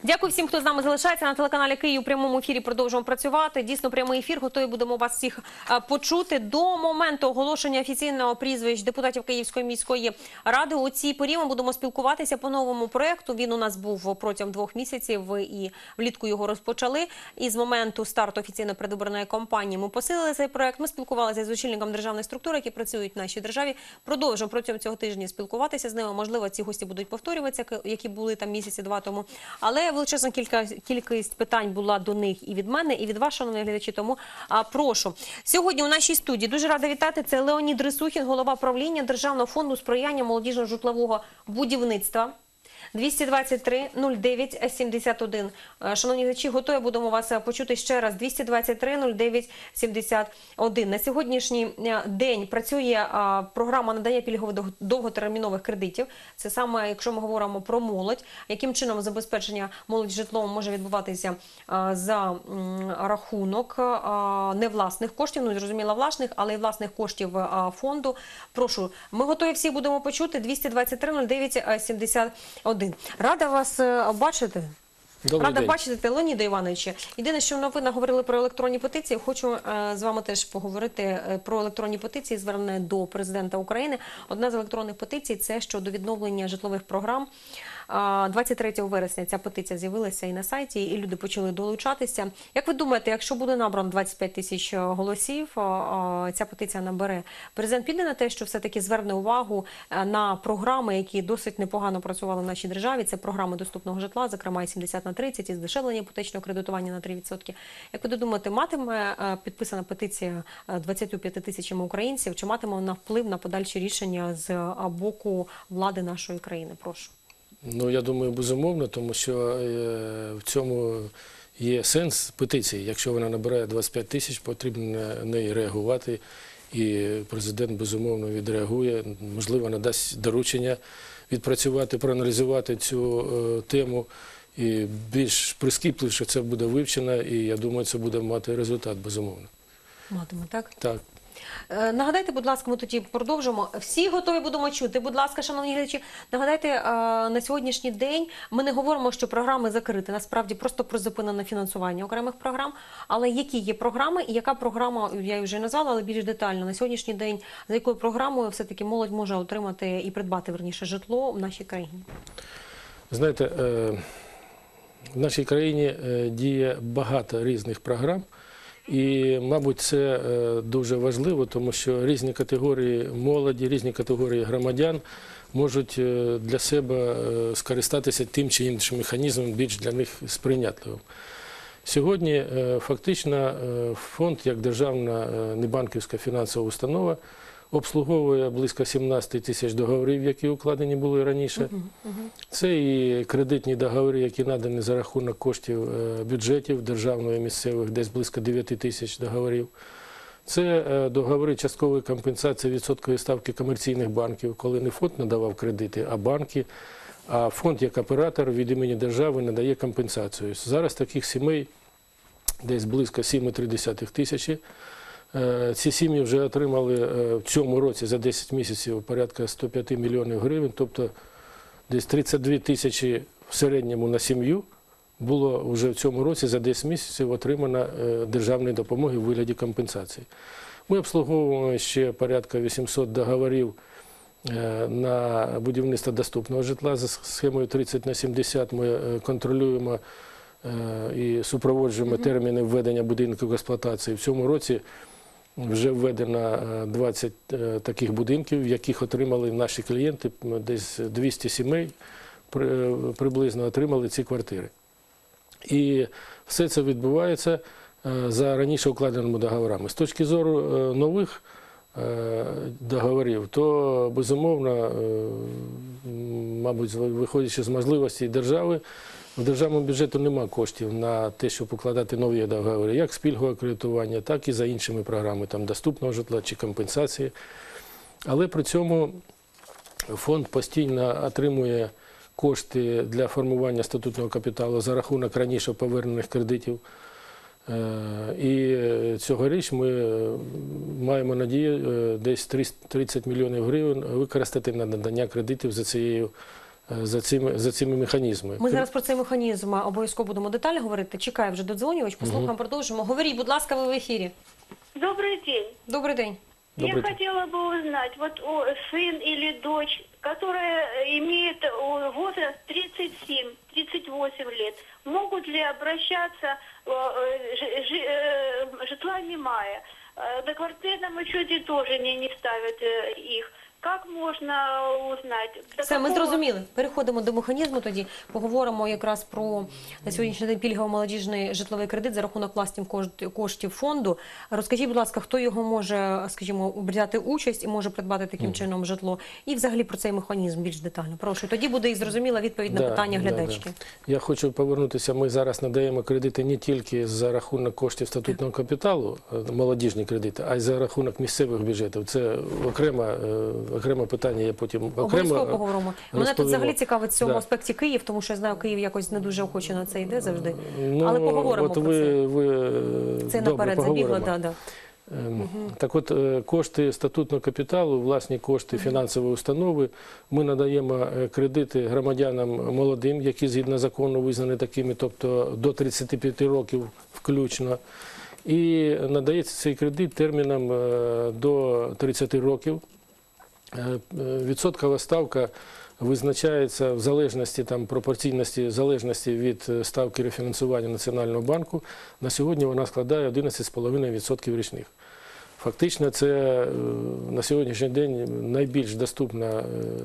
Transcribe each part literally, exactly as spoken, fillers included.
Дякую всім, хто з нами залишається на телеканалі Київ. У прямому ефірі продовжуємо працювати. Дійсно, прямий ефір. Готові будемо вас всіх почути. До моменту оголошення офіційного прізвищ депутатів Київської міської ради у цій порі ми будемо спілкуватися по новому проєкту. Він у нас був протягом двох місяців і влітку його розпочали. І з моменту старту офіційної передвиборної кампанії ми посилили цей проєкт. Ми спілкувалися з очільником державних структур, які працюють в нашій державі. Продовжуємо протягом цього тижня спілкуватися з ними. Можливо, ці гості будуть повторюватися, які були там місяці-два тому. Але величезна кілька, кількість питань була до них і від мене, і від вас, шановні глядачі, тому а, прошу. Сьогодні у нашій студії дуже рада вітати, це Леонід Рисухін, голова правління Державного фонду сприяння молодіжного житлового будівництва. двісті двадцять три нуль дев'ять сімдесят один. Шановні глядачі, готові будемо вас почути ще раз. двісті двадцять три нуль дев'ять сімдесят один. На сьогоднішній день працює програма надання пільгових довготермінових кредитів. Це саме, якщо ми говоримо про молодь, яким чином забезпечення молоді житлом може відбуватися за рахунок не власних коштів, ну, зрозуміло, власних, але й власних коштів фонду. Прошу, ми готові всі будемо почути. двісті двадцять три нуль дев'ять сімдесят один. Рада вас бачити. Добрий Рада день. бачити, Леоніда Івановича. Єдине, що новини говорили про електронні петиції, хочу е, з вами теж поговорити про електронні петиції, звернені до президента України. Одна з електронних петицій – це щодо відновлення житлових програм. двадцять третього вересня ця петиція з'явилася і на сайті, і люди почали долучатися. Як ви думаєте, якщо буде набрано двадцять п'ять тисяч голосів, ця петиція набере? Президент піде на те, що все-таки зверне увагу на програми, які досить непогано працювали в нашій державі. Це програми доступного житла, зокрема і сімдесят на тридцять, і здешевлення іпотечного кредитування на три відсотки. Як ви думаєте, матиме підписана петиція двадцятьма п'ятьма тисячами українців, чи матиме вона вплив на подальші рішення з боку влади нашої країни? Прошу. Ну, я думаю, безумовно, тому що е, в цьому є сенс петиції. Якщо вона набирає двадцять п'ять тисяч, потрібно на неї реагувати. І президент, безумовно, відреагує, можливо, надасть доручення відпрацювати, проаналізувати цю е, тему. І більш прискіпливіше це буде вивчено, і я думаю, це буде мати результат, безумовно. Матиме, так? Так. Нагадайте, будь ласка, ми тоді продовжимо. Всі готові будемо чути. Будь ласка, шановні глядачі, нагадайте, на сьогоднішній день ми не говоримо, що програми закриті. Насправді просто призупинено фінансування окремих програм. Але які є програми і яка програма, я її вже назвала, але більш детально, на сьогоднішній день, за якою програмою все-таки молодь може отримати і придбати, верніше, житло в нашій країні? Знаєте, в нашій країні діє багато різних програм. І, мабуть, це дуже важливо, тому що різні категорії молоді, різні категорії громадян можуть для себе скористатися тим чи іншим механізмом, більш для них сприйнятливим. Сьогодні фактично фонд, як державна небанківська фінансова установа, обслуговує близько сімнадцять тисяч договорів, які укладені були раніше. Uh-huh, uh-huh. Це і кредитні договори, які надані за рахунок коштів бюджетів державного і місцевих, десь близько дев'ять тисяч договорів. Це договори часткової компенсації відсоткової ставки комерційних банків, коли не фонд надавав кредити, а банки. А фонд як оператор від імені держави надає компенсацію. Зараз таких сімей десь близько сім цілих три десятих тисячі. Ці сім'ї вже отримали в цьому році за десять місяців порядка сто п'ять мільйонів гривень, тобто десь тридцять дві тисячі в середньому на сім'ю було вже в цьому році за десять місяців отримано державної допомоги в вигляді компенсації. Ми обслуговуємо ще порядка вісімсот договорів на будівництво доступного житла за схемою тридцять на сімдесят. Ми контролюємо і супроводжуємо терміни введення будинків в експлуатацію. В цьому році вже введено двадцять таких будинків, в яких отримали наші клієнти, десь двісті сімей приблизно отримали ці квартири. І все це відбувається за раніше укладеними договорами. З точки зору нових договорів, то безумовно, мабуть, виходячи з можливостей держави, в державному бюджеті немає коштів на те, щоб укладати нові договори, як з пільгового кредитування, так і за іншими програмами, там доступного житла чи компенсації. Але при цьому фонд постійно отримує кошти для формування статутного капіталу за рахунок раніше повернених кредитів. І цьогоріч ми маємо надію десь тридцять мільйонів гривень використати на надання кредитів за цією за цими, за цими механізмами. Ми зараз про цей механізм обов'язково будемо детально говорити. Чекає вже додзвонювач, послухаємо, продовжимо. Говоріть, будь ласка, ви в ефірі. Добрый день. Добрий день. Я Добрый день. хотела бы узнать, вот о, сын или дочь, которая имеет о, возраст тридцать семь — тридцать восемь лет, могут ли обращаться э, ж- ж- э, житла немая? Э, На квартирном учете тоже не, не ставят э, их. Как можно узнать? До Все, ми какого- зрозуміли. Переходимо до механізму тоді. Поговоримо якраз про на сьогоднішній день пільгово-молодіжний житловий кредит за рахунок власних кошт- коштів фонду. Розкажіть, будь ласка, хто його може, скажімо, взяти участь і може придбати таким чином житло? І взагалі про цей механізм більш детально. Прошу. Тоді буде і зрозуміла відповідь на Да, питання да, глядачки. да. Я хочу повернутися. Ми зараз надаємо кредити не тільки за рахунок коштів статутного капіталу, е, молодіжні кредити, а й за рахунок місцевих бюджетів. Це окрема, е, окреме питання, я потім окремо Обов'язково поговоримо. Мене тут розповімо. взагалі цікавить в цьому Да. аспекті Київ, тому що я знаю, Київ якось не дуже охоче на це йде завжди. Ну, Але поговоримо от про ви, це. Ви, Це добре, наперед забігло, поговоримо. да, да. Ем, Так от, е, кошти статутного капіталу, власні кошти фінансової установи, ми надаємо е, кредити громадянам молодим, які згідно закону визнані такими, тобто до тридцяти п'яти років включно. І надається цей кредит терміном е, до тридцяти років. Е, е, Відсоткова ставка визначається в залежності, там, пропорційності, в залежності від е, ставки рефінансування Національного банку. На сьогодні вона складає одинадцять цілих п'ять десятих відсотка річних. Фактично, це е, на сьогоднішній день найбільш доступна е,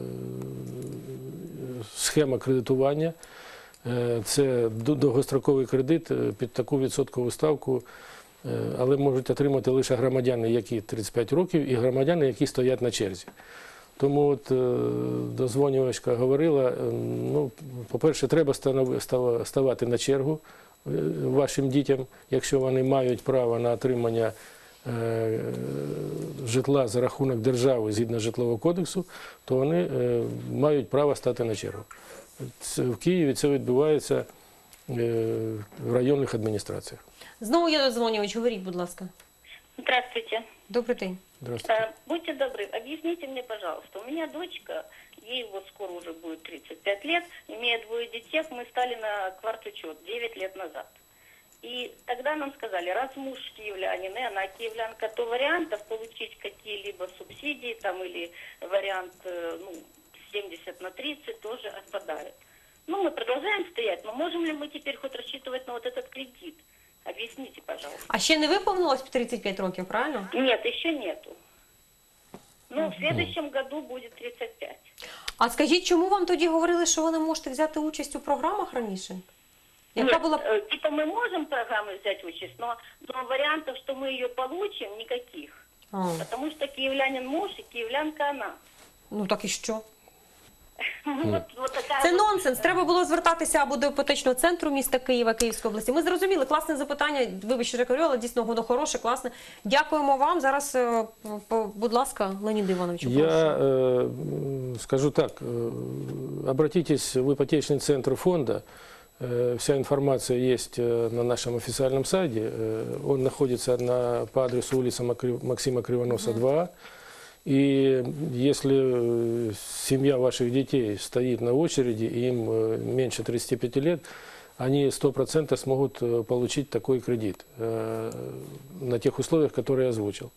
схема кредитування. Е, Це ду- довгостроковий кредит е, під таку відсоткову ставку, е, але можуть отримати лише громадяни, які тридцять п'ять років, і громадяни, які стоять на черзі. Тому от е, дозвонювачка говорила, е, ну, по-перше, треба станов- става- ставати на чергу е, вашим дітям, якщо вони мають право на отримання е, житла за рахунок держави згідно житлового кодексу, то вони е, мають право стати на чергу. Це, в Києві це відбувається е, в районних адміністраціях. Знову є додзвонювач, говоріть, будь ласка. Здравствуйте. Добрий день. Здравствуйте. Э, Будьте добры, объясните мне, пожалуйста. У меня дочка, ей вот скоро уже будет тридцать пять лет, имея двое детей, мы стали на квартучет девять лет назад. И тогда нам сказали, раз муж киевлянин, и она киевлянка, то вариантов получить какие-либо субсидии там или вариант э, ну, семьдесят на тридцать тоже отпадает. Ну, мы продолжаем стоять, но можем ли мы теперь хоть рассчитывать на вот этот кредит? Объясните, пожалуйста. А ще не виповнилось тридцять п'ять років, правильно? Нет, еще нету. Ну, в следующем году будет тридцать пять. А скажіть, чому вам тоді говорили, що ви не можете взяти участь у програмах раніше? Яка Нет, була э, типа мы можем программу взять участь, но, но вариантов, что мы ее получим, никаких. А, Потому что киевлянин муж и киевлянка она. ну так і що? Ну, вот, вот такая Це вот- нонсенс. Треба було звертатися або до іпотечного центру міста Києва, Київської області. Ми зрозуміли, класне запитання. Вибачте, що я кажу, але дійсно воно хороше, класне. Дякуємо вам. Зараз, е, по- будь ласка, Леонід Івановичу, прошу. Я э, м, скажу так, э, обратитесь в ипотечный центр фонда, Э, вся информация есть э, на нашем официальном сайте, Э, он находится на, по адресу улица Макри- Максима Кривоноса, два А. И если э, семья ваших детей стоит на очереди, и им э, меньше тридцати пяти лет, они сто процентов смогут э, получить такой кредит э, на тех условиях, которые я озвучил.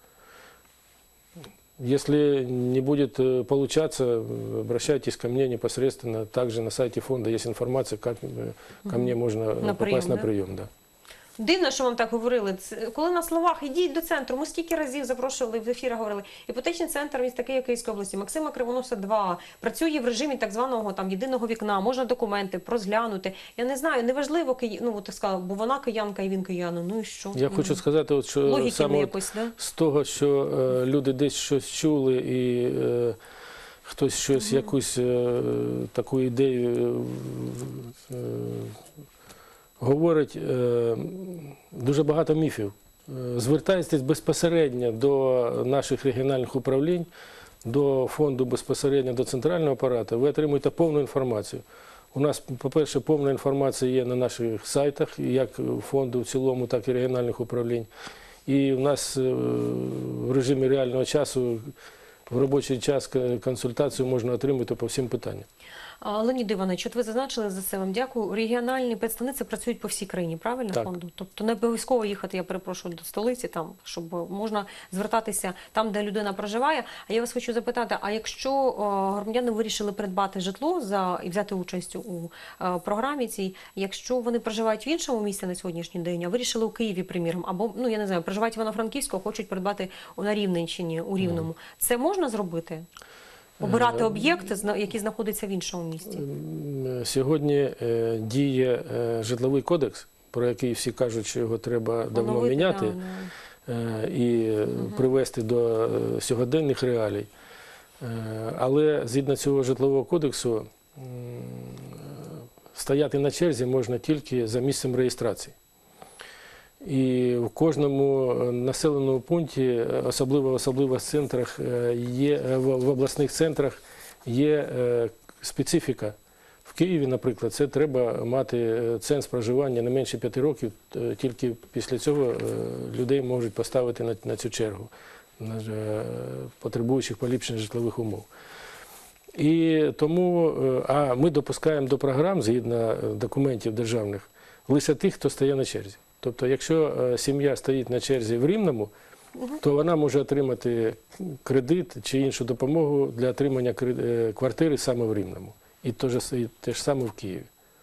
Если не будет э, получаться, э, обращайтесь ко мне непосредственно. Также на сайте фонда есть информация, как э, ко мне можно э, На попасть прием, на да? прием. Да. Дивно, що вам так говорили. Це- Коли на словах «ідіть до центру», ми скільки разів запрошували в ефірах, говорили, іпотечний центр міста Києва, Київської області, Максима Кривоноса, два А, працює в режимі так званого там єдиного вікна, можна документи розглянути. Я не знаю, неважливо, Киї... ну, от так сказала, бо вона киянка і він киянин, ну і що? Я хочу сказати, от, що Логіки саме не от якось, да? з того, що е, люди десь щось чули і е, хтось щось, якусь е, таку ідею е, е, говорить, е, дуже багато міфів. Е, Звертайтесь безпосередньо до наших регіональних управлінь, до фонду безпосередньо до центрального апарату, ви отримуєте повну інформацію. У нас, по-перше, повна інформація є на наших сайтах, як фонду в цілому, так і регіональних управлінь. І у нас е, в режимі реального часу, в робочий час консультацію можна отримати по всім питанням. А, Леонід Іванович, от ви зазначили, за це вам дякую. Регіональні представниці працюють по всій країні, правильно, Так. фонду? Тобто не обов'язково їхати, я перепрошую, до столиці, там, щоб можна звертатися там, де людина проживає. А я вас хочу запитати, а якщо о, громадяни вирішили придбати житло за і взяти участь у е, програмі цій, якщо вони проживають в іншому місці на сьогоднішній день, а вирішили у Києві, приміром, або, ну, я не знаю, проживають в Івано-Франківську, а хочуть придбати на Рівненщині, у Рівному, це можна зробити? Обирати об'єкт, зна- який знаходиться в іншому місті? М, Сьогодні е, діє е, житловий кодекс, про який всі кажуть, що його треба давно Оновити, міняти да, да. е, і е, привести до е, сьогоденних реалій. Е, Але згідно цього житлового кодексу м, стояти на черзі можна тільки за місцем реєстрації. І в кожному населеному пункті, особливо, особливо в центрах, е, є, в, в обласних центрах є е, специфіка. В Києві, наприклад, це треба мати ценз проживання не менше п'яти років, е, тільки після цього е, людей можуть поставити на, на цю чергу, на, е, потребуючих поліпшення житлових умов. І тому, е, а ми допускаємо до програм, згідно документів державних, лише тих, хто стає на черзі. Тобто, якщо е, сім'я стоїть на черзі в Рівному, то вона може отримати кредит чи іншу допомогу для отримання кре- е, квартири саме в Рівному. І те ж, і те ж саме в Києві.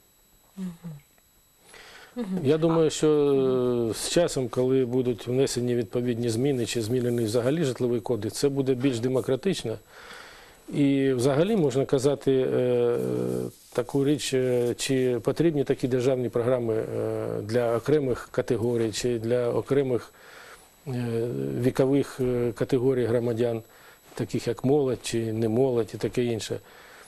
Я думаю, що е, з часом, коли будуть внесені відповідні зміни чи змінений взагалі житловий кодекс, це буде більш демократично. І взагалі можна казати е, таку річ, е, чи потрібні такі державні програми е, для окремих категорій, чи для окремих е, вікових е, категорій громадян, таких як молодь чи не молодь і таке інше.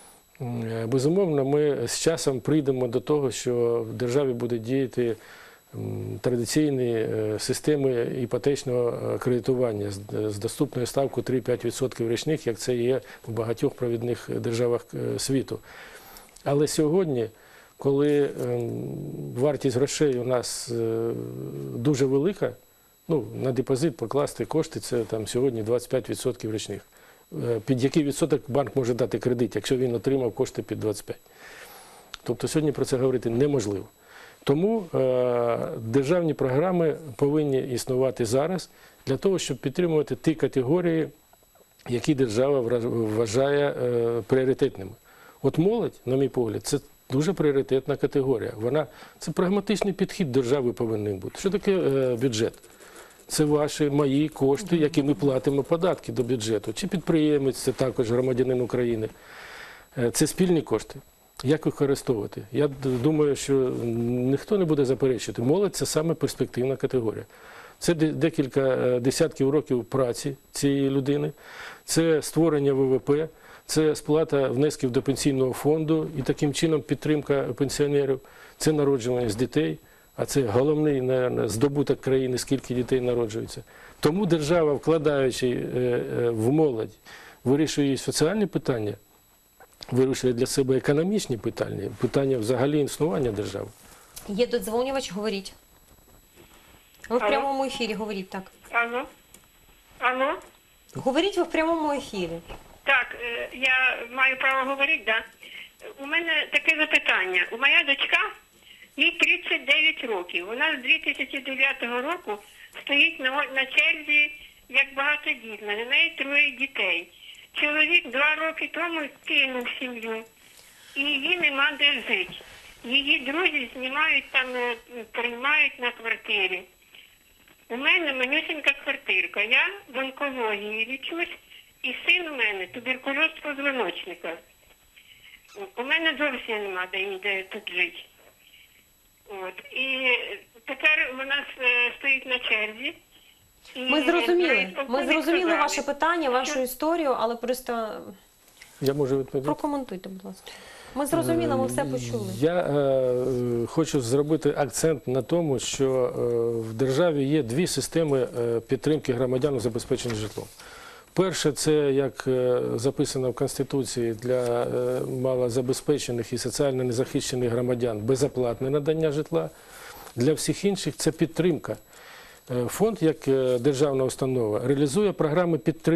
Е, Безумовно, ми з часом прийдемо до того, що в державі буде діяти м, традиційні е, системи іпотечного кредитування з- з доступною ставкою три-п'ять відсотків річних, як це є в багатьох провідних державах е, світу. Але сьогодні, коли ем, вартість грошей у нас е, дуже велика, ну, на депозит покласти кошти, це там сьогодні двадцять п'ять відсотків річних. Е, Під який відсоток банк може дати кредит, якщо він отримав кошти під двадцять п'ять? Тобто сьогодні про це говорити неможливо. Тому е, державні програми повинні існувати зараз для того, щоб підтримувати ті категорії, які держава вра- вважає е, пріоритетними. От молодь, на мій погляд, це дуже пріоритетна категорія. Вона, це прагматичний підхід держави повинен бути. Що таке е, бюджет? Це ваші, мої кошти, які ми платимо податки до бюджету. Чи підприємець, це також громадянин України. Е, Це спільні кошти. Як використовувати? Я д- думаю, що ніхто не буде заперечувати. Молодь – це саме перспективна категорія. Це де- декілька е, десятків років праці цієї людини, це створення ВВП, це сплата внесків до пенсійного фонду і таким чином підтримка пенсіонерів, це народжуваність дітей, а це головний, наверное, здобуток країни, скільки дітей народжується. Тому держава, вкладаючи е, е, в молодь, вирішує її соціальні питання, вирішує для себе економічні питання, питання взагалі існування держави. Є додзвонювач, говоріть. Ви в Алло. прямому ефірі, говоріть так. Алло? Алло? Говоріть ви в прямому ефірі. Так, е, я маю право говорити, да? У мене таке запитання. У моя дочка, їй тридцять дев'ять років. Вона з дві тисячі дев'ятого року стоїть на, на черзі як багатодітна. На неї троє дітей. Чоловік два роки тому кинув сім'ю. І її нема де жити. Її друзі знімають там, е, приймають на квартирі. У мене манюсенька квартирка. Я в онкології лічусь, і син у мене туберкульоз позвоночника. У мене зовсім нема де ніде тут жити. От. І тепер вона е, стоїть на черзі. І Ми зрозуміли. Ми полковник зрозуміли сказав, ваше питання, вашу що- історію, але просто Я можу відповідати? прокоментуйте, будь ласка. Ми зрозуміли, ми все почули. Я е, хочу зробити акцент на тому, що е, в державі є дві системи е, підтримки громадян у забезпеченні житлом. Перше, це, як е, записано в Конституції, для е, малозабезпечених і соціально незахищених громадян безоплатне надання житла. Для всіх інших це підтримка. Е, Фонд, як е, державна установа, реалізує програми підтримки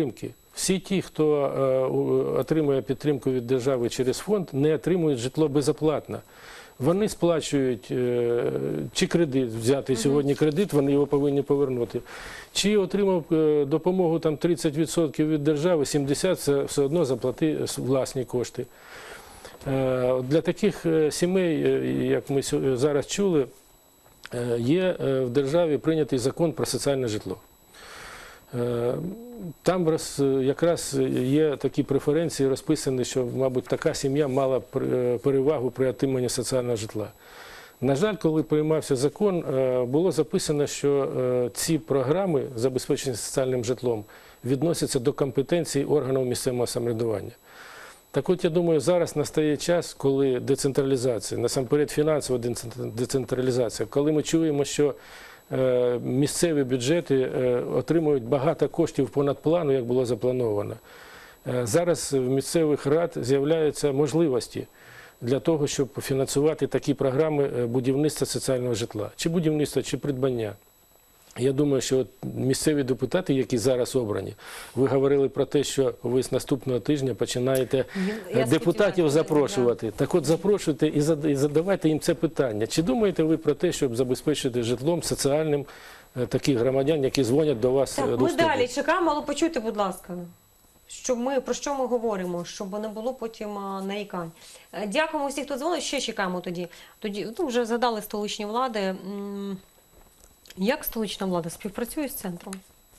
Всі ті, хто е, у- отримує підтримку від держави через фонд, не отримують житло безоплатно. Вони сплачують е, чи кредит, взяти сьогодні кредит, вони його повинні повернути. Чи отримав е, допомогу там тридцять відсотків від держави, сімдесят відсотків це все одно заплати власні кошти. Е, Для таких е, сімей, е, як ми сьо- зараз чули, е, є е, в державі прийнятий закон про соціальне житло. Е, Там роз- якраз є такі преференції розписані, що, мабуть, така сім'я мала пр- е, перевагу при отриманні соціального житла. На жаль, коли приймався закон, е, було записано, що е, ці програми забезпечення соціальним житлом відносяться до компетенції органів місцевого самоврядування. Так от, я думаю, зараз настає час, коли децентралізація, насамперед фінансова децентр- децентралізація, коли ми чуємо, що е, місцеві бюджети е, отримують багато коштів понад плану, як було заплановано. Е, Зараз в місцевих рад з'являються можливості для того, щоб фінансувати такі програми е, будівництва соціального житла, чи будівництва, чи придбання. Я думаю, що от місцеві депутати, які зараз обрані, ви говорили про те, що ви з наступного тижня починаєте Я е, депутатів сподіваюся, запрошувати. Так от запрошуйте і зад- і задавайте їм це питання. Чи думаєте ви про те, щоб забезпечити житлом соціальним е, таких громадян, які дзвонять до вас е, Так, до ми студії? далі чекаємо, але почуйте, будь ласка, що ми, про що ми говоримо, щоб не було потім а, нарікань. Е, Дякуємо всіх, хто дзвонить, ще чекаємо тоді. Тоді ну, вже згадали столичні влади. М, Як столична влада співпрацює з центром?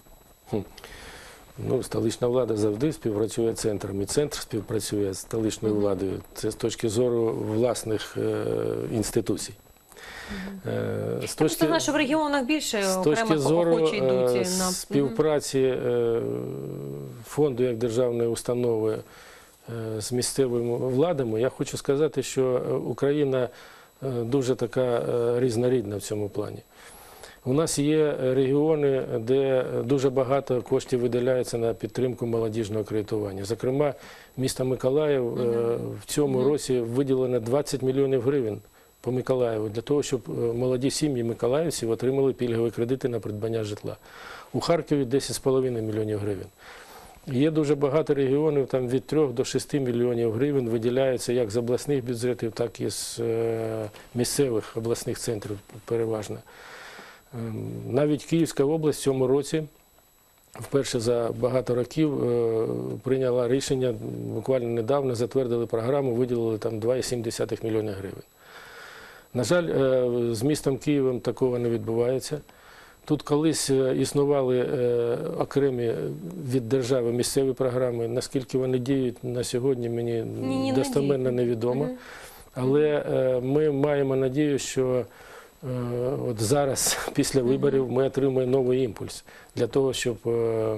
Ну, столична влада завжди співпрацює з центром, і центр співпрацює з столичною владою. Це з точки зору власних е, інституцій. Е, з Просто знаю, що в регіонах більше З точки окремих зору охочі йдуть е, на співпраці е, фонду як державної установи е, з місцевими владами, я хочу сказати, що Україна е, дуже така е, різнорідна в цьому плані. У нас є регіони, де дуже багато коштів виділяється на підтримку молодіжного кредитування. Зокрема, місто Миколаїв е, в цьому році виділено двадцять мільйонів гривень по Миколаєву для того, щоб е, молоді сім'ї миколаївців отримали пільгові кредити на придбання житла. У Харкові десять з половиною мільйонів гривень. Є дуже багато регіонів, там від трьох до шести мільйонів гривень виділяється як з обласних бюджетів, так і з е, місцевих обласних центрів переважно. Ем, Навіть Київська область в цьому році вперше за багато років е, прийняла рішення, буквально недавно затвердили програму, виділили там два цілих сім десятих мільйона гривень. На жаль, е, з містом Києвом такого не відбувається. Тут колись е, існували е, окремі від держави місцеві програми. Наскільки вони діють на сьогодні, мені Ні, не достеменно діють. невідомо. Мгм. Але е, ми маємо надію, що е, от зараз, після виборів, ми отримаємо новий імпульс для того, щоб е,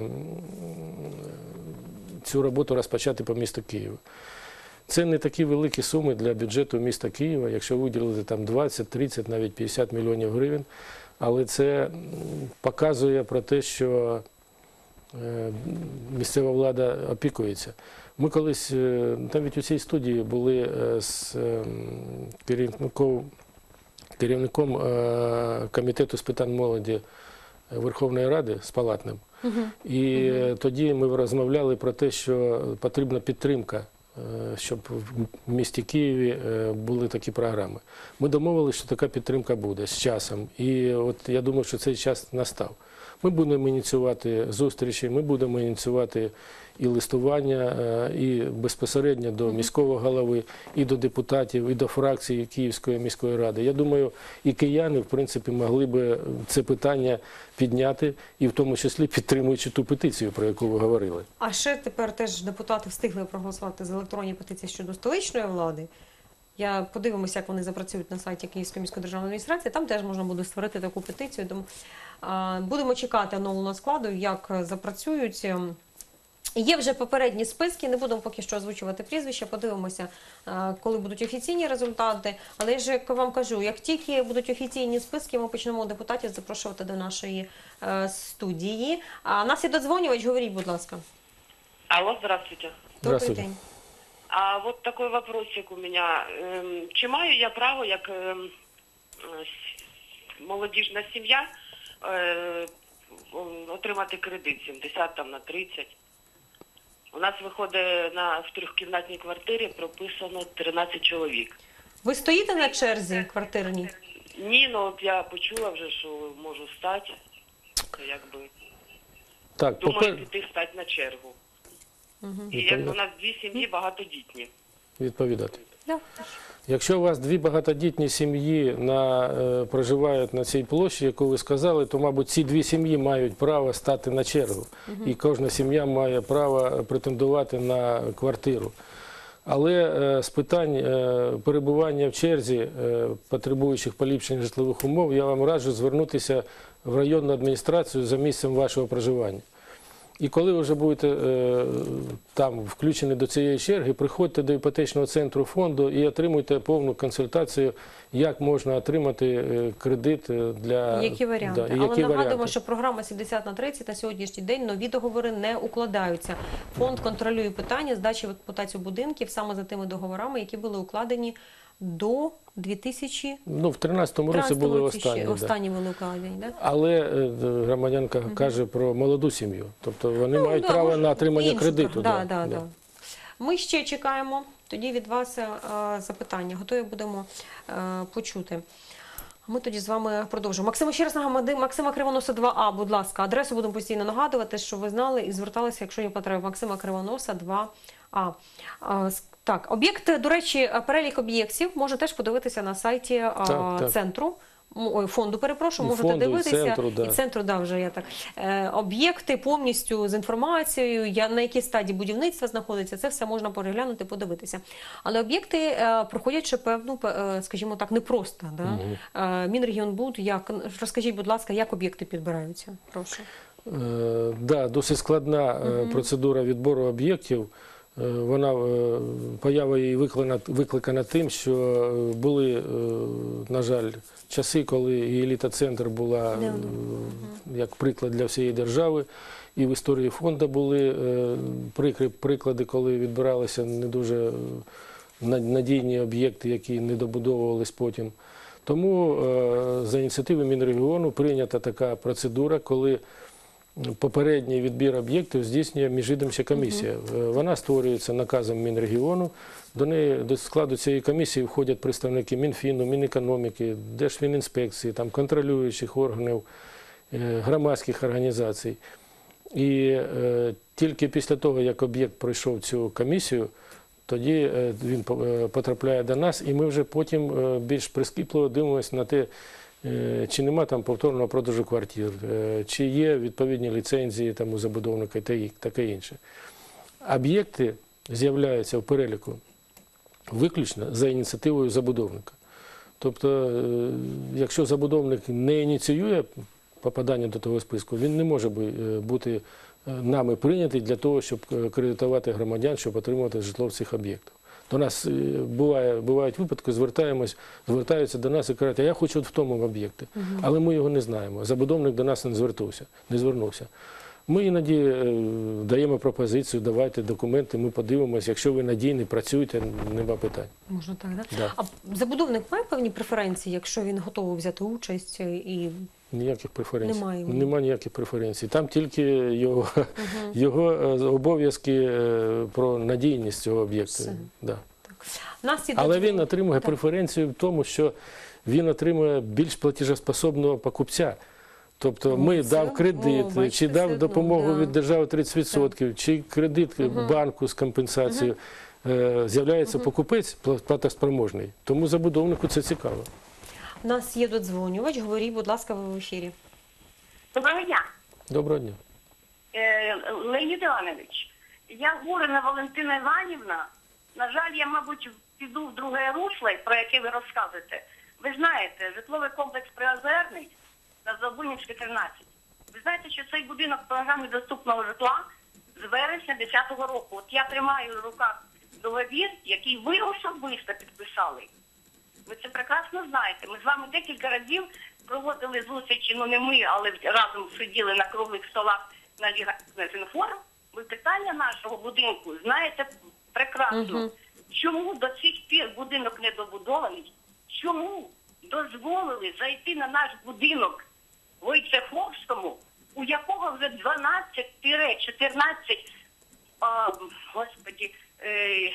цю роботу розпочати по місту Києву. Це не такі великі суми для бюджету міста Києва, якщо виділити там двадцять, тридцять, навіть п'ятдесят мільйонів гривень. Але це м, показує про те, що е, місцева влада опікується. Ми колись, е, навіть у цій студії були е, з е, керівником, керівником е, Комітету з питань молоді Верховної Ради з Палатним. І е, тоді ми розмовляли про те, що потрібна підтримка, е, щоб в місті Києві е, були такі програми. Ми домовилися, що така підтримка буде з часом. І от я думаю, що цей час настав. Ми будемо ініціювати зустрічі, ми будемо ініціювати і листування, е, і безпосередньо до міського голови, і до депутатів, і до фракції Київської міської ради. Я думаю, і кияни, в принципі, могли би це питання підняти, і в тому числі підтримуючи ту петицію, про яку ви говорили. А ще тепер теж депутати встигли проголосувати за електронні петиції щодо столичної влади. Я подивимося, як вони запрацюють на сайті Київської міської державної адміністрації. Там теж можна буде створити таку петицію. Тому а, будемо чекати оновленого складу, як запрацюють. Є вже попередні списки, не будемо поки що озвучувати прізвища, подивимося, а, коли будуть офіційні результати. Але я ж як вам кажу, як тільки будуть офіційні списки, ми почнемо депутатів запрошувати до нашої е, студії. А нас є додзвонювач, говоріть, будь ласка. Алло, здравствуйте. Добрий Здравствуйте. день. А вот такой вопросик у меня. Ем, Чи маю я право, як ем, с- молодіжна сім'я, е, м, отримати кредит сімдесят там на тридцять? У нас виходить на в трьохкімнатній квартирі прописано тринадцять чоловік. Ви стоїте на черзі квартирній? Ні, ну от я почула вже, що можу стати. Якби Так, думаю, попер... піти стати на чергу. І Відповідати. як у нас дві сім'ї багатодітні. Відповідати. Да. Якщо у вас дві багатодітні сім'ї на, е, проживають на цій площі, яку ви сказали, то, мабуть, ці дві сім'ї мають право стати на чергу. І кожна сім'я має право претендувати на квартиру. Але е, з питань е, перебування в черзі е, потребуючих поліпшення житлових умов, я вам раджу звернутися в районну адміністрацію за місцем вашого проживання. І коли ви вже будете е, там включені до цієї черги, приходьте до іпотечного центру фонду і отримуйте повну консультацію, як можна отримати е, кредит для... Які варіанти? Да, і Але які нагадуємо, варіанти. що програма сімдесят на тридцять на сьогоднішній день нові договори не укладаються. Фонд контролює питання здачі в експлуатацію будинків саме за тими договорами, які були укладені до дві тисячі Ну, в тринадцятому році тринадцятого були році ще останні. Да. останні були укладені, да? Але е, громадянка каже про молоду сім'ю. Тобто вони мають Ну, да, право може, на отримання іншу кредиту. програму. Да, да, да. Ми ще чекаємо тоді від вас е, запитання. Готові будемо е, почути. Ми тоді з вами продовжимо. Максима, ще раз нагадую, Максима Кривоноса два А, будь ласка. Адресу будемо постійно нагадувати, що ви знали і зверталися, якщо є потреба. Максима Кривоноса два А. А, с- Так, об'єкт, до речі, перелік об'єктів можна теж подивитися на сайті а, Так, так. центру. М, Ой, фонду, перепрошую, І можете фонду, і дивитися. центру, да. І центру, да, вже я так. Е, об'єкти повністю з інформацією, я, на якій стадії будівництва знаходиться, це все можна переглянути, подивитися. Але об'єкти е, проходять ще певну, е, скажімо так, непросто. Да? Е, Мінрегіонбуд, як, розкажіть, будь ласка, як об'єкти підбираються? Прошу. Е, да, досить складна е, процедура відбору об'єктів. Е, Вона, е, поява її викликана, викликана тим, що е, були, е, на жаль, часи, коли і еліта-центр була е, як приклад для всієї держави. І в історії фонду були е, прикрі приклади, коли відбиралися не дуже е, на- надійні об'єкти, які не добудовувались потім. Тому е, за ініціативи Мінрегіону прийнята така процедура, коли попередній відбір об'єктів здійснює міжвідомча комісія. Е, Вона створюється наказом Мінрегіону. До неї, до складу цієї комісії входять представники Мінфіну, Мінекономіки, Держфінінспекції, там, контролюючих органів, е, громадських організацій. І е, тільки після того, як об'єкт пройшов цю комісію, тоді е, він по- е, потрапляє до нас, і ми вже потім е, більш прискіпливо дивимося на те, е, чи нема там повторного продажу квартир, е, чи є відповідні ліцензії там, у забудовника та і- таке інше. Об'єкти з'являються в переліку виключно за ініціативою забудовника. Тобто, е, якщо забудовник не ініціює попадання до того списку, він не може би- е, бути е, нами прийнятий для того, щоб е, кредитувати громадян, щоб отримувати житло в цих об'єктах. До нас е, буває, бувають випадки, звертаємось, звертаються до нас і кажуть, а я хочу от в тому об'єкті, але ми його не знаємо. Забудовник до нас не звернувся. Не звернувся. Ми іноді е, даємо пропозицію, давайте документи, ми подивимося, якщо ви надійні, працюєте, нема питань. Можна так, да? Да. А забудовник має певні преференції, якщо він готовий взяти участь і Ніяких преференцій. Немає. Нема ніяких преференцій. Там тільки його, його е, обов'язки е, про надійність цього об'єкту. Все. Да. нас ідуть- Але він отримує Так. преференцію в тому, що він отримує більш платіжеспособного покупця. Тобто О, ми це- дав кредит, о, бачите, чи дав все допомогу одно, да. від держави тридцять відсотків, чи кредит банку з компенсацією. Е, З'являється покупець пла- платоспроможний. Тому забудовнику це цікаво. У нас є додзвонювач, говоріть, будь ласка, ви в ефірі. Доброго дня. Доброго дня. Е, Леонід Іванович, я Гурина Валентина Іванівна. На жаль, я, мабуть, піду в друге русло, про яке ви розказуєте. Ви знаєте, житловий комплекс Приозерний на Забунівській, тринадцять. Ви знаєте, що цей будинок програми доступного житла з вересня десятого року. От я тримаю в руках договір, який ви особисто підписали. Ви це прекрасно знаєте. Ми з вами декілька разів проводили зустрічі, ну не ми, але разом сиділи на круглих столах на Ліга-Фінфорум. Ви питання нашого будинку знаєте прекрасно. Мгм. Чому до цих пір будинок не добудований? Чому дозволили зайти на наш будинок Войцеховському, у якого вже дванадцять чотирнадцять а, господи, е,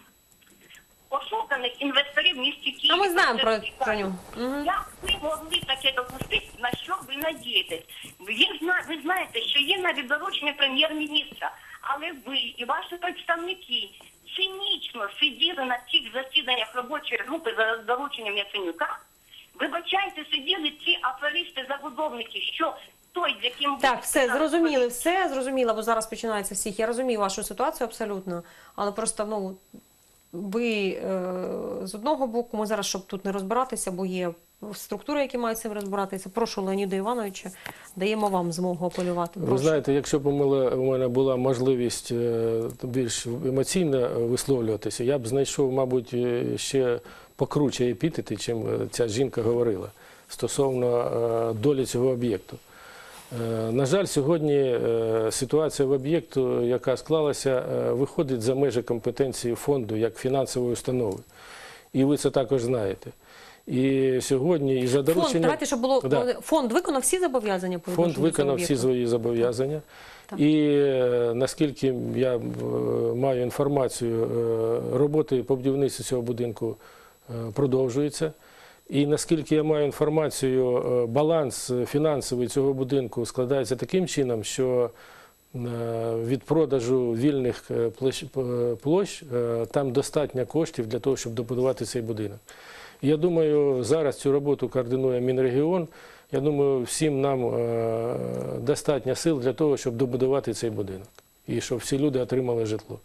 ошуканих інвесторів в місті Києві. А ми знаємо про, Це про нього. Мгм. Як ви могли таке допустити, на що ви надієтесь? Ви, зна- ви знаєте, що є навіть доручення прем'єр-міністра, але ви і ваші представники цинічно сиділи на цих засіданнях робочої групи за дорученням Яценюка. Вибачайте, сиділи ці аферисти-забудовники, що той, з яким ви... Так, все, зрозуміли, все зрозуміло, бо зараз починається всіх. Я розумію вашу ситуацію абсолютно, але просто, ну, ви е, з одного боку, ми зараз, щоб тут не розбиратися, бо є структури, які мають з цим розбиратися. Прошу, Леоніда Івановича, даємо вам змогу апелювати. Ви Прошу. знаєте, якщо б у мене, у мене була можливість е, більш емоційно висловлюватися, я б знайшов, мабуть, е, ще покруче епітети, чим ця жінка говорила стосовно е, долі цього об'єкту. Е, На жаль, сьогодні е, ситуація в об'єкту, яка склалася, е, виходить за межі компетенції фонду як фінансової установи. І ви це також знаєте. І сьогодні, і за дорученням... Фонд, давайте, щоб було... Да. Фонд виконав всі зобов'язання по Фонд відношенню до цього виконав всі об'єкту? свої зобов'язання. Так. І е, наскільки я е, маю інформацію, е, роботи по будівництву цього будинку е, продовжуються. І наскільки я маю інформацію, е, баланс фінансовий цього будинку складається таким чином, що е, від продажу вільних е, площ, е, площ е, там достатньо коштів для того, щоб добудувати цей будинок. Я думаю, зараз цю роботу координує Мінрегіон. Я думаю, всім нам е, достатньо сил для того, щоб добудувати цей будинок. І щоб всі люди отримали житло.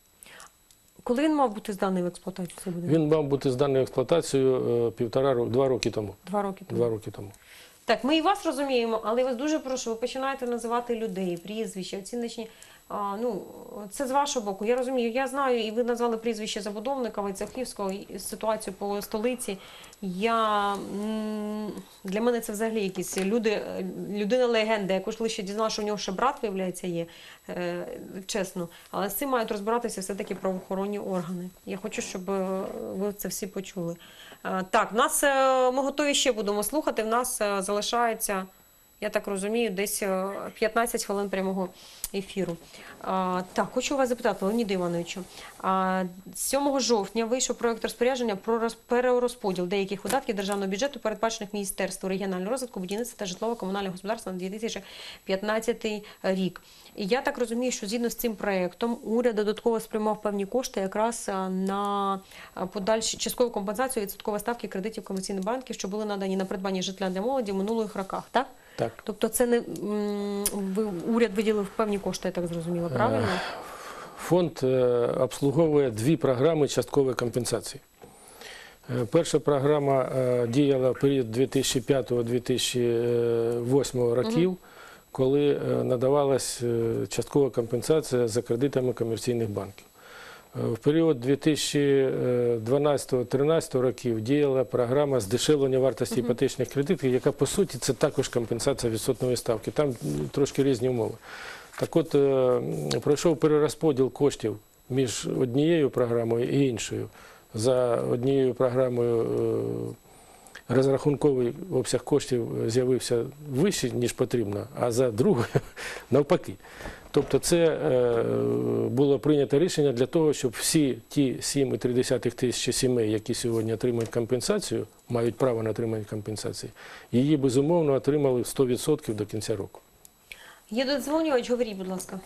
Коли він мав бути зданий в експлуатацію, цей будинок? Він мав бути зданий в експлуатацію е, півтора року, два роки тому. Два роки тому. Два роки тому. Так, ми і вас розуміємо, але я вас дуже прошу, ви починаєте називати людей, прізвища, оціночні. А, ну, це з вашого боку. Я розумію, я знаю, і ви назвали прізвище забудовника Войцехівського, і ситуацію по столиці. Я, м, для мене це взагалі якісь люди, людина-легенда. Я ж лише дізналася, що у нього ще брат, виявляється, є, е, чесно. Але з цим мають розбиратися все-таки правоохоронні органи. Я хочу, щоб е, ви це всі почули. Е, так, в нас, е, ми готові ще будемо слухати, в нас е, залишається... Я так розумію, десь е, п'ятнадцять хвилин прямого ефіру. А, так, хочу вас запитати, Леоніда Івановичу. А, сьомого жовтня вийшов проєкт розпорядження про роз- перерозподіл деяких видатків державного бюджету, передбачених Міністерству регіонального розвитку, будівництва та житлово-комунального господарства на дві тисячі п'ятнадцятий рік. І я так розумію, що згідно з цим проєктом уряд додатково спрямував певні кошти якраз а, на а, подальшу часткову компенсацію відсоткової ставки кредитів комерційних банків, що були надані на придбання житла для молоді в минулих роках, так? Так. Тобто це не м, ви, уряд виділив певні кошти, я так зрозуміла, правильно? Фонд е, обслуговує дві програми часткової компенсації. Е, Перша програма е, діяла в період дві тисячі п'ятого - дві тисячі восьмого років, коли е, надавалась е, часткова компенсація за кредитами комерційних банків. Е, В період дві тисячі дванадцятого - дві тисячі тринадцятого років діяла програма здешевлення вартості іпотечних кредитів, яка, по суті, це також компенсація відсотної ставки. Там м, трошки різні умови. Так от, е, пройшов перерозподіл коштів між однією програмою і іншою. За однією програмою е, розрахунковий обсяг коштів з'явився вищий, ніж потрібно, а за другою навпаки. Тобто це е, було прийнято рішення для того, щоб всі ті сім цілих три десятих тисячі сімей, які сьогодні отримують компенсацію, мають право на отримання компенсації, її безумовно отримали сто відсотків до кінця року. Є додзвонювач, говоріть, будь ласка.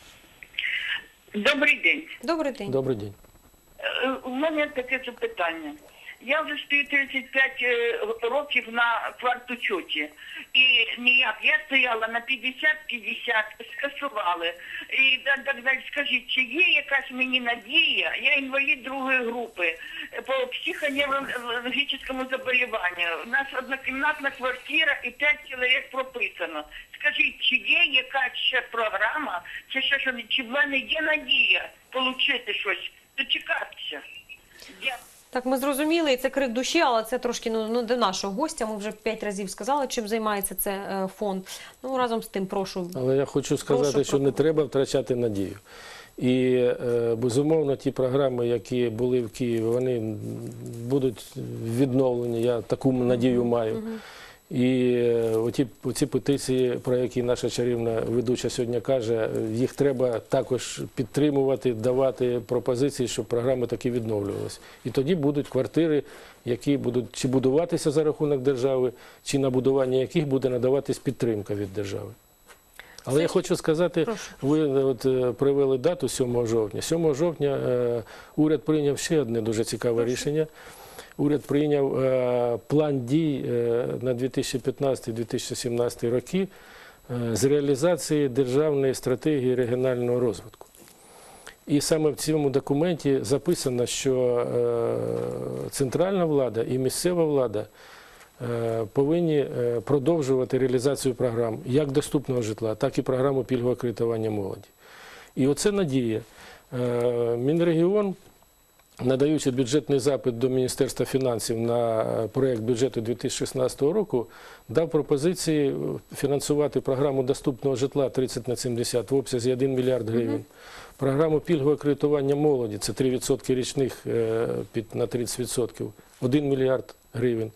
Добрий день. Добрий день. Добрий день. Е, У мене таке запитання. Я вже стою тридцять п'ять е, років на квартучоті. І ніяк, я стояла на п'ятдесят п'ятдесят, скасували. І так, так далі, скажіть, чи є якась мені надія, я інвалід другої групи, по психоневрологічному заболіванню. У нас однокімнатна квартира і п'ять чоловік прописано. Скажіть, чи є якась ще програма, чи ще що, чи в мене є надія отримати щось, дочекатися? Дякую. Так, ми зрозуміли, і це крик душі, але це трошки ну, ну, до нашого гостя. Ми вже п'ять разів сказали, чим займається це е, фонд. Ну, разом з тим, прошу. Але я хочу сказати, Прошу, що не треба втрачати надію. І, е, безумовно, ті програми, які були в Києві, вони будуть відновлені, я таку надію маю. І е, оті, оці петиції, про які наша чарівна ведуча сьогодні каже, їх треба також підтримувати, давати пропозиції, щоб програми такі відновлювалися. І тоді будуть квартири, які будуть чи будуватися за рахунок держави, чи на будування яких буде надаватись підтримка від держави. Але я хочу сказати, ви от, е, привели дату сьомого жовтня. сьомого жовтня е, уряд прийняв ще одне дуже цікаве рішення. Уряд прийняв е, план дій е, на дві тисячі п'ятнадцятий - дві тисячі сімнадцятий роки е, з реалізації державної стратегії регіонального розвитку. І саме в цьому документі записано, що е, центральна влада і місцева влада е, повинні е, продовжувати реалізацію програм як доступного житла, так і програму пільгового кредитування молоді. І оце надія. Е, Мінрегіон, надаючи бюджетний запит до Міністерства фінансів на проєкт бюджету дві тисячі шістнадцятого року, дав пропозиції фінансувати програму доступного житла тридцять на сімдесят в обсязі один мільярд гривень. Програму пільгового кредитування молоді, це три відсотки річних на тридцять відсотків, один мільярд гривень.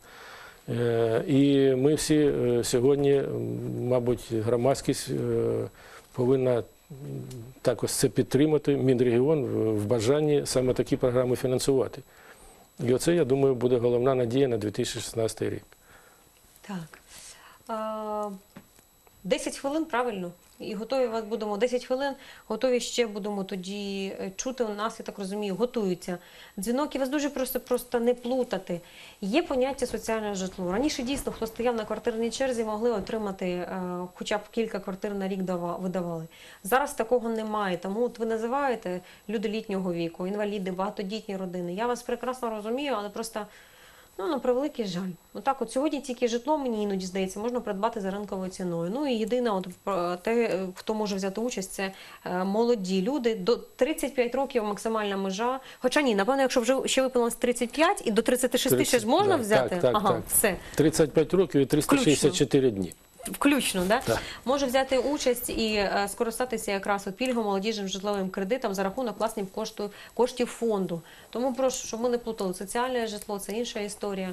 І ми всі сьогодні, мабуть, громадськість повинна також це підтримати, Мінрегіон в бажанні саме такі програми фінансувати. І оце, я думаю, буде головна надія на дві тисячі шістнадцятий рік. Так. А, десять хвилин, правильно? І готові вас будемо десять хвилин, готові ще будемо тоді чути. У нас, я так розумію, готуються дзвінок. І вас дуже просто, просто не плутати. Є поняття соціальне житло. Раніше дійсно, хто стояв на квартирній черзі, могли отримати е, хоча б кілька квартир на рік дава, видавали. Зараз такого немає. Тому от ви називаєте люди літнього віку, інваліди, багатодітні родини. Я вас прекрасно розумію, але просто... Ну, на превеликий жаль. Отак от сьогодні тільки житло, мені іноді здається, можна придбати за ринковою ціною. Ну і єдине, от, те, хто може взяти участь, це е, молоді люди. До тридцять п'ять років максимальна межа. Хоча ні, напевно, якщо вже ще виповнилось тридцять п'ять і до тридцяти шести ще ж можна да, взяти? Так, так, ага, так. все. тридцять п'ять років і триста шістдесят чотири дні. Включно, да? Так. Може взяти участь і е, скористатися якраз от пільгом молодіжним житловим кредитом за рахунок власних коштів, коштів фонду. Тому прошу, щоб ми не плутали. Соціальне житло – це інша історія.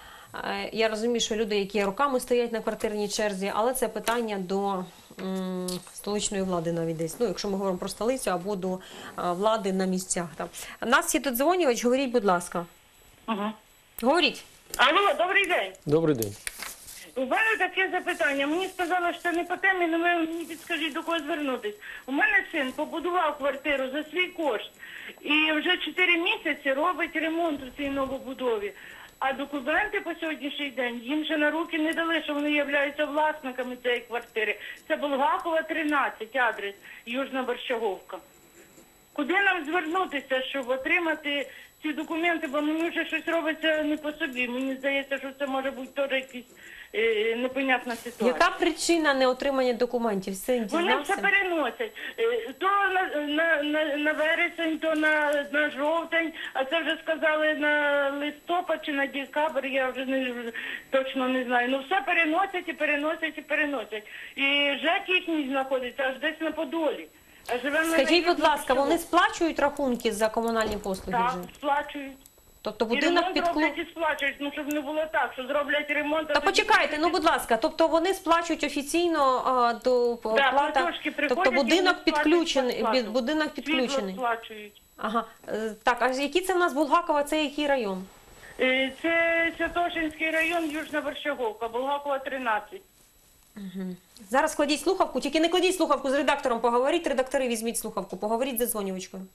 Е, я розумію, що люди, які роками стоять на квартирній черзі, але це питання до м, столичної влади навіть десь. Ну, якщо ми говоримо про столицю або до е, влади на місцях. Там. У нас є додзвонювач, говоріть, будь ласка. Ага. Говоріть. Алло, добрий день. Добрий день. У мене таке запитання. Мені сказали, що це не по темі, але ви мені підскажіть, до кого звернутися. У мене син побудував квартиру за свій кошт і вже чотири місяці робить ремонт у цій новобудові. А документи по сьогоднішній день їм ще на руки не дали, що вони являються власниками цієї квартири. Це Булгакова, тринадцять, адрес, Южна Борщаговка. Куди нам звернутися, щоб отримати ці документи, бо мені вже щось робиться не по собі. Мені здається, що це може бути теж якась е, непонятна ситуація. Яка причина неотримання документів? Син Вони дізнався? все переносять. Е, То на, на, на, на вересень, то на, на жовтень, а це вже сказали на листопад чи на декабрь, я вже не, точно не знаю. Ну все переносять і переносять і переносять. І ЖЕК їхній знаходиться аж десь на Подолі. А живемо ми Скажіть, на будь ласка, Южному. вони сплачують рахунки за комунальні послуги Так, вже? сплачують. Тобто І будинок ремонт підклу... роблять і сплачують, ну щоб не було так, що зроблять ремонт. а Та тоді почекайте, ну будь ласка, тобто вони сплачують офіційно а, до Да, плата, платіжки приходять, тобто і вони будинок сплачують підключений, зарплату. бі- будинок Світло підключений. сплачують. Ага, Е, так, а який це в нас Булгакова, це який район? Е, Це Святошинський район, Южна Борщаговка, Булгакова, тринадцять. Зараз кладіть слухавку, тільки не кладіть слухавку з редактором, поговоріть, редактори візьміть слухавку, поговоріть з дзвонювачкою.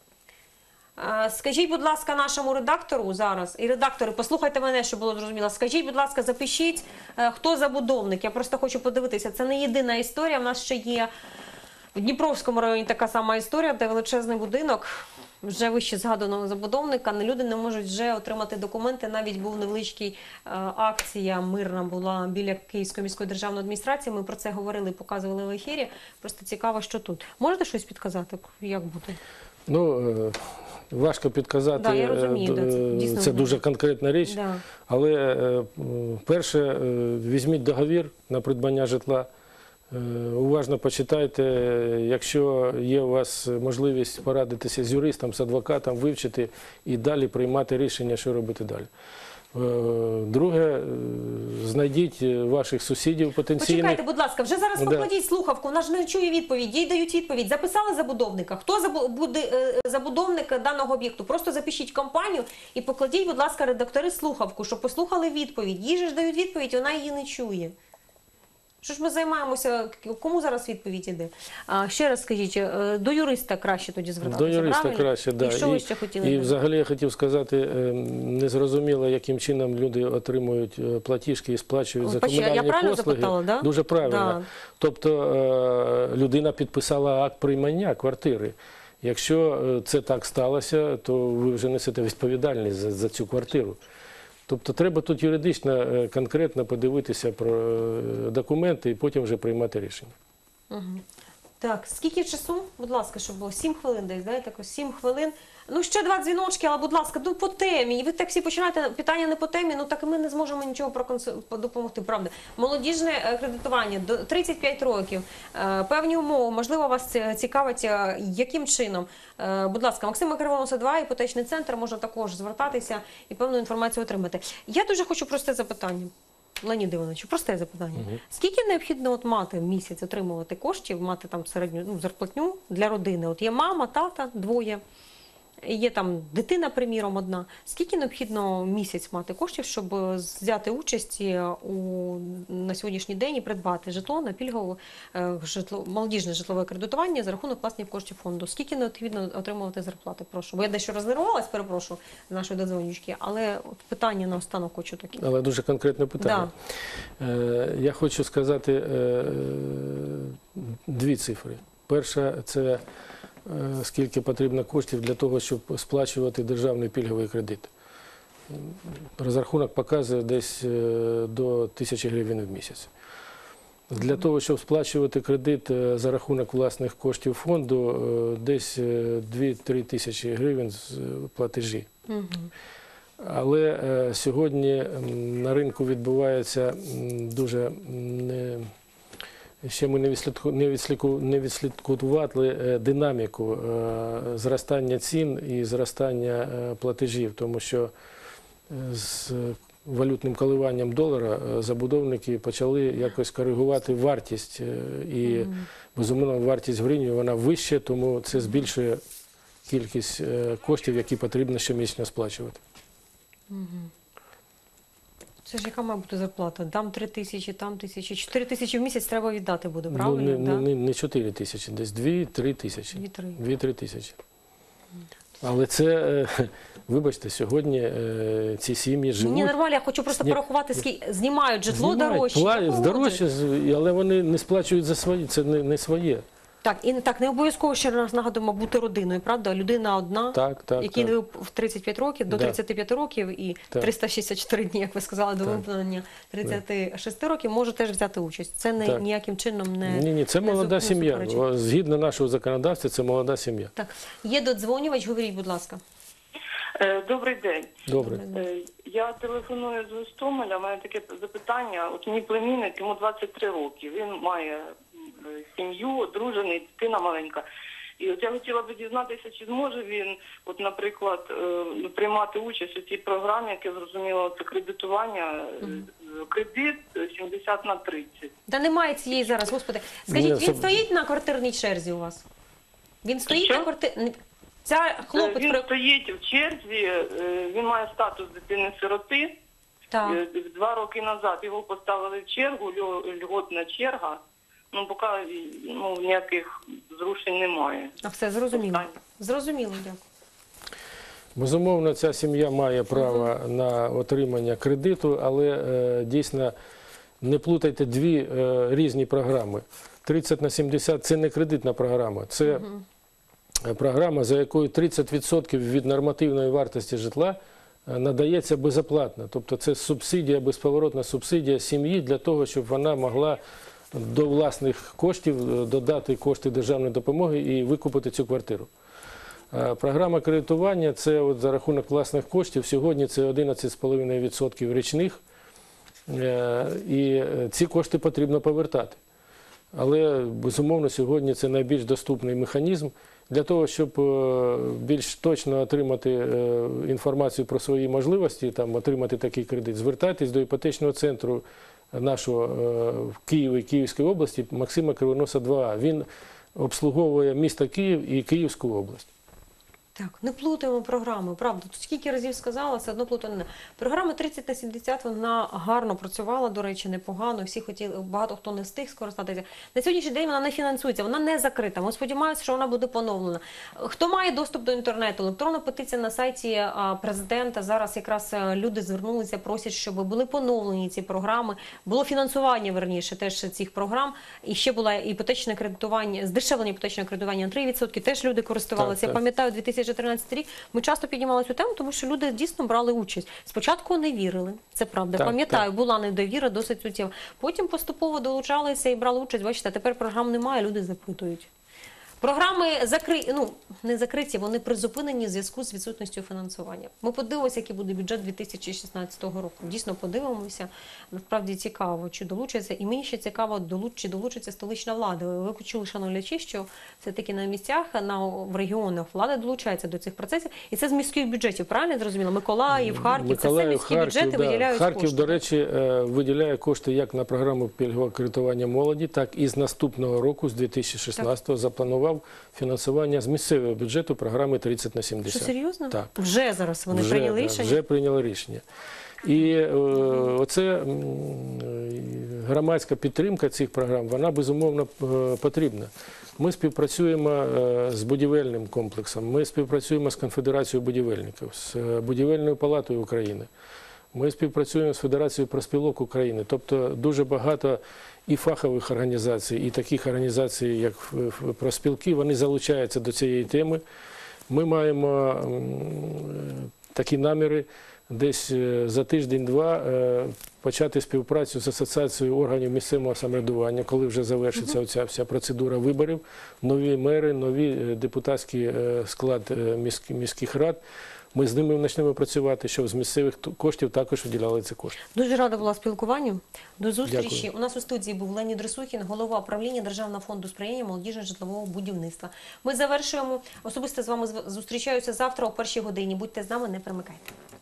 Е, Скажіть, будь ласка, нашому редактору зараз, і редактори, послухайте мене, щоб було зрозуміло. Скажіть, будь ласка, запишіть, е, хто забудовник. Я просто хочу подивитися. Це не єдина історія. В нас ще є в Дніпровському районі така сама історія, де величезний будинок, вже вище згаданого забудовника, не люди не можуть вже отримати документи. Навіть був невеличкий е, акція мирна була біля Київської міської державної адміністрації. Ми про це говорили, показували в ефірі. Просто цікаво, що тут. Можете щось підказати, як бути? Ну, е, важко підказати, Да, я розумію, е, да, це е, дійсно це важко. дуже конкретна річ, Да. але е, м, перше, е, візьміть договір на придбання житла, е, уважно почитайте, якщо є у вас можливість порадитися з юристом, з адвокатом, вивчити і далі приймати рішення, що робити далі. Друге, е, знайдіть ваших сусідів потенційних. Почекайте, будь ласка, вже зараз Да. покладіть слухавку, вона ж не чує відповідь, їй дають відповідь. Записали забудовника. Хто забу- буде е, забудовник даного об'єкту? Просто запишіть компанію і покладіть, будь ласка, редактори слухавку, щоб послухали відповідь. Їй же ж дають відповідь, вона її не чує. Що ж ми займаємося? Кому зараз відповідь іде? А, ще раз скажіть, е, до юриста краще тоді звертатися, До юриста правильно? краще, да. І що ви ще хотіли? І додати? взагалі я хотів сказати, е, незрозуміло, яким чином люди отримують е, платіжки і сплачують за Бачите, я комунальні правильно послуги. запитала, да? Дуже правильно. Да. Тобто е, людина підписала акт приймання квартири. Якщо е, це так сталося, то ви вже несете відповідальність за, за цю квартиру. Тобто треба тут юридично е, конкретно подивитися про е, документи і потім вже приймати рішення. Так, скільки часу? Будь ласка, щоб було сім хвилин десь, да? Так ось сім хвилин. Ну, ще два дзвіночки, але, будь ласка, ну по темі. І ви так всі починаєте питання не по темі, ну так і ми не зможемо нічого проконсу- допомогти, правда. Молодіжне е, кредитування до тридцять п'ять років, е, певні умови, можливо, вас це цікавить, е, яким чином. Е, Будь ласка, Максима Кривонуса два, іпотечний центр, можна також звертатися і певну інформацію отримати. Я дуже хочу просте запитання. Леонід Іванович, просте запитання. Скільки необхідно от мати в місяць отримувати коштів, мати там середню ну, зарплатню для родини? От є мама, тата, двоє, є там дитина, приміром, одна. Скільки необхідно в місяць мати коштів, щоб е, взяти участь е, у, на сьогоднішній день і придбати житло на пільгове е, житло, молодіжне житлове кредитування за рахунок власних коштів фонду? Скільки необхідно отримувати зарплати? Прошу. Бо я дещо рознервувалась, перепрошую, з нашої додзвонючки, але от питання на останок хочу таке. Але дуже конкретне питання. Е, Я хочу сказати е, дві цифри. Перша – це е, скільки потрібно коштів для того, щоб сплачувати державний пільговий кредит. Розрахунок показує десь е, до тисячі гривень в місяць. Для того, щоб сплачувати кредит е, за рахунок власних коштів фонду, е, десь е, дві-три тисячі гривень з е, платежі. Але е, сьогодні м, на ринку відбувається м, дуже м, не, ще ми не, відслідку, не, відслідку, не відслідкували е, динаміку е, зростання цін і зростання е, платежів, тому що е, з валютним коливанням долара е, забудовники почали якось коригувати вартість е, і, безумовно, вартість гривні вона вища, тому це збільшує кількість е, коштів, які потрібно щомісяця сплачувати. Це ж яка має бути зарплата? Там три тисячі, там тисячі. Чотири тисячі в місяць треба віддати буде, Ну, правильно? не, да? не, не чотири тисячі, десь дві-три тисячі. Дві-три. Дві-три тисячі. Але це, е, вибачте, сьогодні е, ці сім'ї живуть. Мені нормально, я хочу просто Ні. порахувати, скільки знімають житло знімають, дорожче. платять, Такого дорожче, з- але вони не сплачують за свої, це не, не своє. Так, і не так, не обов'язково ще раз нагадуємо бути родиною, правда? Людина одна, Так, так, якій так. в тридцять п'ять років, до Да. тридцяти п'яти років і Так. триста шістдесят чотири дні, як ви сказали, до Так. виповнення тридцяти шести років, може теж взяти участь. Це не, Так. ніяким чином не Ні, ні, це не молода зу- не сім'я. суперечить. Згідно нашого законодавства, це молода сім'я. Так, є додзвонювач, говоріть, будь ласка. Е, Добрий день. Добре. Е, Я телефоную з Гостомеля, у мене таке запитання. От мій племінник, йому двадцять три роки, він має е, сім'ю, одружений, дитина маленька. І от я хотіла би дізнатися, чи зможе він, от, наприклад, е, приймати участь у цій програмі, яке зрозуміло, це кредитування, е, кредит сімдесят на тридцять. Та немає цієї зараз, господи. Скажіть, Ні, він це- стоїть на квартирній черзі у вас? Він стоїть Що? на квартирній... Ця Е, хлопець... Він при- стоїть в черзі, е, він має статус дитини-сироти. Так. Е, Два роки назад його поставили в чергу, льо- льготна черга. Ну, поки ну, ніяких зрушень немає. А все, зрозуміло. Питання. Зрозуміло, дякую. Безумовно, ця сім'я має право на отримання кредиту, але е, дійсно не плутайте дві е, різні програми. тридцять на сімдесят – це не кредитна програма, це програма, за якою тридцять відсотків від нормативної вартості житла е, надається безоплатно. Тобто це субсидія, безповоротна субсидія сім'ї для того, щоб вона могла до власних коштів додати кошти державної допомоги і викупити цю квартиру. Е, Програма кредитування – це от за рахунок власних коштів. Сьогодні це одинадцять цілих п'ять десятих відсотка річних. Е, І ці кошти потрібно повертати. Але, безумовно, сьогодні це найбільш доступний механізм. Для того, щоб е, більш точно отримати е, інформацію про свої можливості, там, отримати такий кредит, звертайтесь до іпотечного центру нашого е, в Києві і Київській області Максима Кривоноса два А. Він обслуговує місто Київ і Київську область. Так, не плутаємо програми, правда. Тут скільки разів сказала, все одно плутати не. Програма тридцять на сімдесят, вона гарно працювала, до речі, непогано. Всі хотіли, багато хто не встиг скористатися. На сьогоднішній день вона не фінансується, вона не закрита. Ми сподіваємося, що вона буде поновлена. Хто має доступ до інтернету, електронна петиція на сайті а, президента. Зараз якраз а, люди звернулися, просять, щоб були поновлені ці програми. Було фінансування, верніше, теж цих програм. І ще було іпотечне кредитування, здешевлення іпотечного кредитування на три відсотки. Теж люди користувалися. Так, Я так. пам'ятаю, дві тисячі чотирнадцятий рік ми часто піднімали цю тему, тому що люди дійсно брали участь. Спочатку не вірили, це правда. Так, Пам'ятаю, так. була недовіра, досить суттєва. Потім поступово долучалися і брали участь. Бачите, а тепер програм немає, люди запитують. Програми закриті, ну, не закриті, вони призупинені в зв'язку з відсутністю фінансування. Ми подивимося, який буде бюджет дві тисячі шістнадцятого року. Дійсно подивимося. Насправді цікаво, чи долучиться. І мені ще цікаво, долуч, чи долучиться столична влада. Ви почули, шановні глядачі, що все-таки на місцях, на, в регіонах влада долучається до цих процесів. І це з міських бюджетів, правильно я зрозуміла? Миколаїв, Харків, Миколаїв, це все міські Харків, бюджети да. виділяють Харків, кошти. до речі, е, виділяє кошти як на програму пільгового кредитування молоді, так і з наступного року, з дві тисячі шістнадцятого, запланував фінансування з місцевого бюджету програми тридцять на сімдесят. Що, серйозно? Так. Вже зараз вони Вже, прийняли да, рішення? вже прийняли рішення. І е, оце м, громадська підтримка цих програм, вона безумовно е, потрібна. Ми співпрацюємо е, з будівельним комплексом, ми співпрацюємо з Конфедерацією будівельників, з е, Будівельною палатою України. Ми співпрацюємо з Федерацією профспілок України. Тобто дуже багато і фахових організацій, і таких організацій, як профспілки, вони залучаються до цієї теми. Ми маємо м, такі наміри десь е, за тиждень-два е, почати співпрацю з Асоціацією органів місцевого самоврядування, коли вже завершиться оця вся процедура виборів, нові мери, нові е, депутатський е, склад е, міськ- міських рад. Ми з ними почнемо працювати, щоб з місцевих ту- коштів також виділяли ці кошти. Дуже рада була спілкуванню. До зустрічі. Дякую. У нас у студії був Леонід Рисухін, голова правління Державного фонду сприяння молодіжного житлового будівництва. Ми завершуємо. Особисто з вами зв- зустрічаюся завтра о першій годині. Будьте з нами, не перемикайте.